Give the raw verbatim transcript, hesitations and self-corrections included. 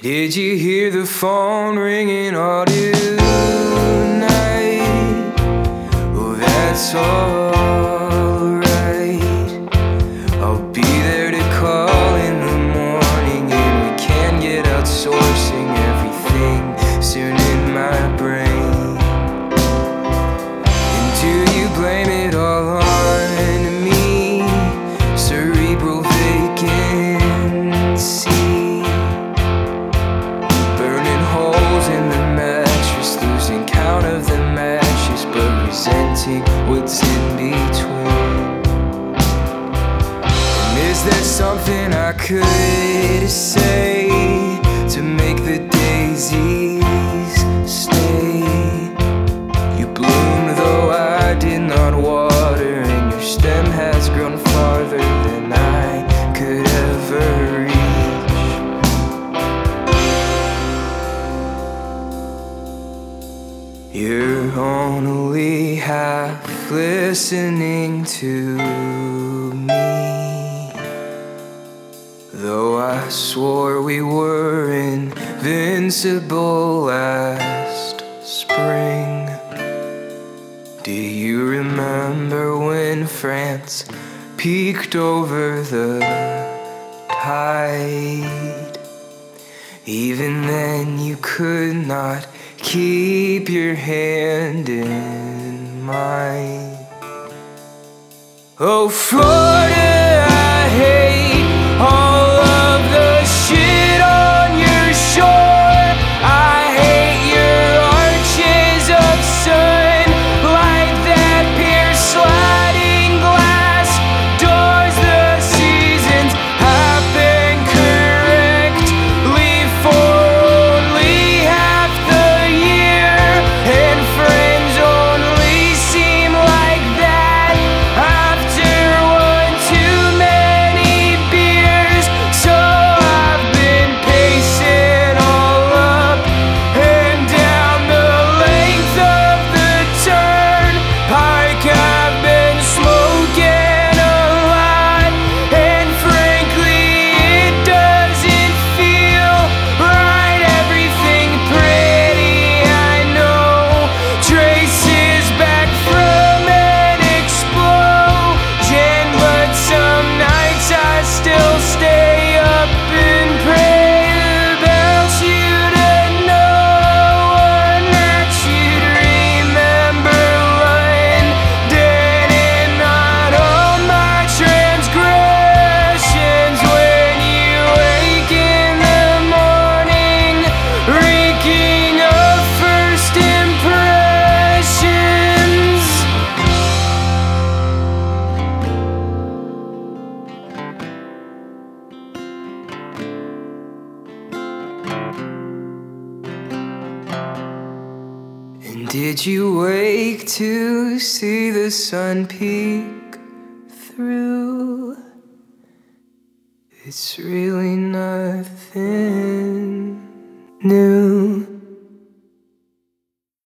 Did you hear the phone ringing all night? Oh, that's alright. I'll be there to call in the morning, and we can get outsourcing everything soon in my brain. And do you blame it all on me? Cerebral vacancy, resenting what's in between. And is there something I could say to make the daisies stay? You bloom though I did not water, and your stem has grown farther than I could ever reach. You're only half listening to me, though I swore we were invincible last spring. Do you remember when France peeked over the tide? Even then you could not keep your hand in mine. Oh, Florida, I hate all of the shit on your shore. I hate your arches of sun, like that pier sliding glass doors. The seasons happen correctly for only half the year, and friends only seem like that after one too many beers. So I've been pacing all up and down the length of the turnpike. I've been smoking a lot, and frankly it doesn't feel right. Everything pretty, I know, traces back from an explosion, but some nights I still stay up and pray about you, to no one that you'd remember London and not all my transgressions. When you wake in the morning, reeking of first impressions. And did you wake to see the sun peek through? It's really nothing new.